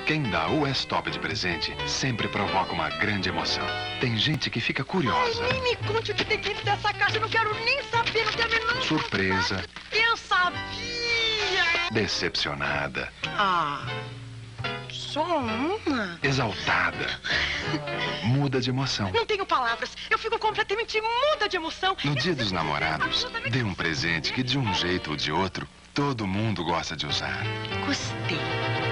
Quem dá o S-Top de presente sempre provoca uma grande emoção. Tem gente que fica curiosa. Ai, nem me conte o que tem dentro dessa caixa. Eu não quero nem saber, não tenho a menor Surpresa. vontade. Eu sabia. Decepcionada. Ah, só uma? Exaltada. Muda de emoção. Não tenho palavras. Eu fico completamente muda de emoção. No Dia dos Namorados, dê um presente que, de um jeito ou de outro, todo mundo gosta de usar. Gostei.